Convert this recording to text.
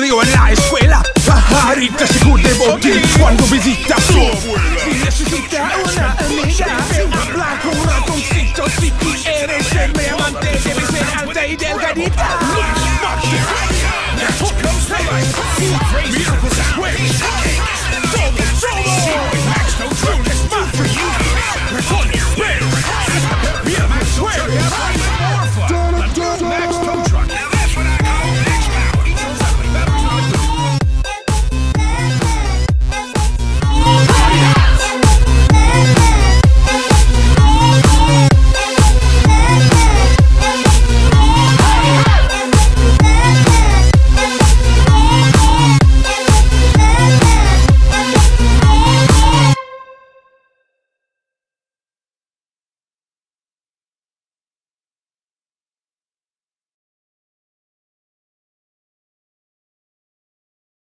estudio en la escuela, bajar y casi de botín cuando visita su abuela. Si necesita una